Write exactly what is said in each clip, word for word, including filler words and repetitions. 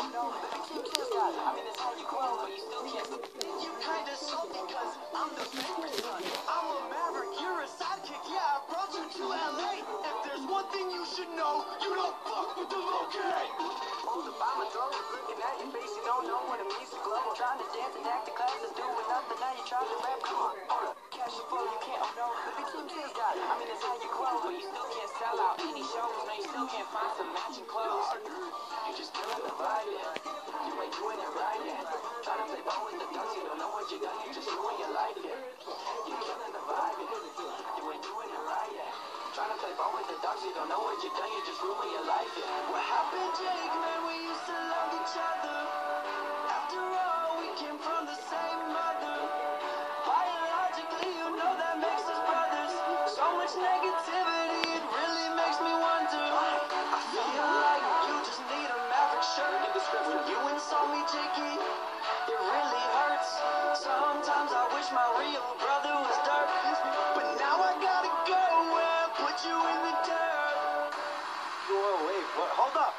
don't know. You still got it. I mean, that's how you grow, but you still can't. You kinda salty cause I'm the favorite son. I'm a maverick, you're a sidekick. Yeah, I brought you to L A. If there's one thing you should know, you don't fuck with the local. Hold the bomber throne, looking at your face, you don't know what it means to glow. Trying to dance and act the classes, doing nothing. Now you try to rap, come on. Hold up, cash your flow, you can't, oh no. The big team still got it. I mean, that's how you grow, but you still can't sell out any shows. No, you still can't find some matching clothes. You're just killing the vibe, yeah. You ain't doing it right, yeah. Trying to play ball with the ducks, you don't know what you done, you just ruin your life, yeah. You're killing the vibe, yeah. You ain't doing it right, yeah. Trying to play ball with the ducks, you don't know what you done, you just ruin your life, yeah. What happened, Jake, man? We used to love each other. After all, we came from the same mother. Biologically, you know that makes us brothers. So much negativity, it really makes me wonder. I feel like you just need a Maverick shirt. When you insult me, Jakey, it really hurts. Sometimes I wish my real brother was dirt. But now I gotta go and put you in the dirt. Whoa, wait, what? Hold up.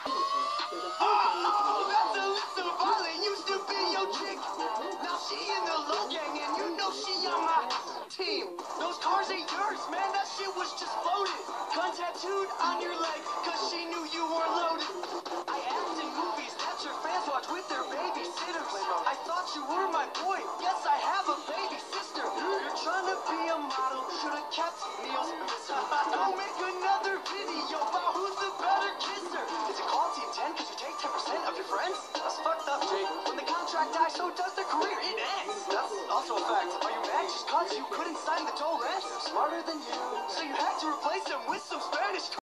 Oh, that's Alyssa Violet, used to be your chick. Now she in the low gang and you know she on my team. Those cars ain't yours, man, that shit was just floated. Gun tattooed on your leg, cause she knew you were loaded. I act in movies that your fans watch with their babysitters. I thought you were my boy, yes I have a baby sister. You're trying to be a model, should've kept meals. Don't make another video about who's the better kisser. Is it called Team ten cause you take ten percent of your friends? That's fucked up, Jake. When the contract dies, so does the career, it ends. That's also a fact. Are you mad just cause you couldn't sign the toll rent? Smarter than you, so you had to replace him with some Spanish